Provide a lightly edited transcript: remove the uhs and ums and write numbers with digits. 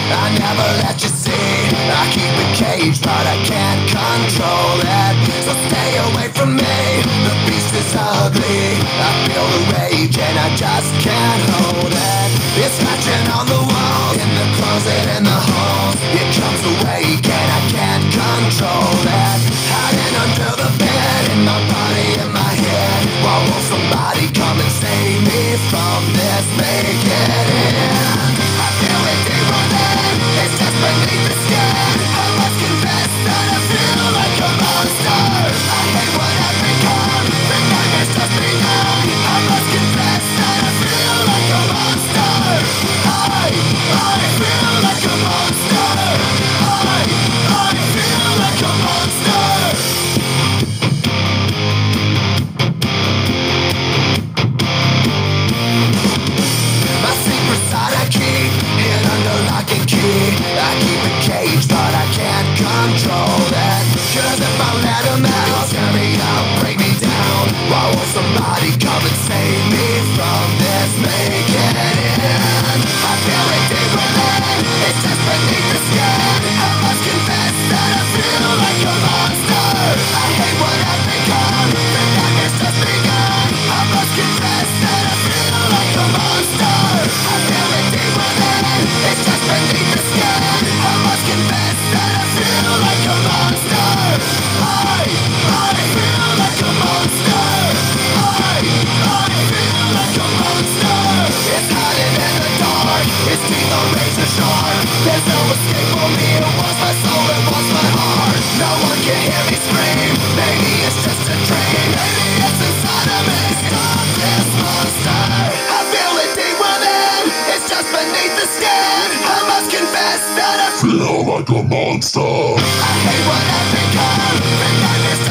I never let you see. I keep it caged, but I can't control it. So stay away from me, the beast is ugly. I feel the rage and I just can't hold it. It's scratching on the walls, in the closet, in the halls. It comes awake and I can't control it. Hiding under the bed, in my body, in my head. Why won't somebody come and save me from this? Make it end. I feel it deep within, it's just beneath the skin. I must confess that I feel like a monster. I hate what I've become, the nightmare's just begun. I must confess that I feel like a monster. I feel like a monster. I feel like a monster. My secret side I keep hid under lock and key. I keep it caged, but I can't control that. Cause if I let them out, tear me up, break me down. Why won't somebody come and save me from this? Make it end. I feel it deep within, it's just beneath the skin. I must confess that I feel like a monster. I hate what I've become, the nightmare's just begun. I must confess that I feel like a monster. I feel it deep within, it's just beneath the skin. I must confess that I feel like a monster. I feel like a monster. I feel like a monster. It's hiding in the dark, its teeth are razor sharp. There's no escape for me, it wants my soul, it wants my heart. No one can hear me scream, maybe it's just a dream. Maybe it's inside of me, stop this monster. I feel it deep within, it's just beneath the skin. I must confess that I feel like a monster. I hate what I've become, the nightmare's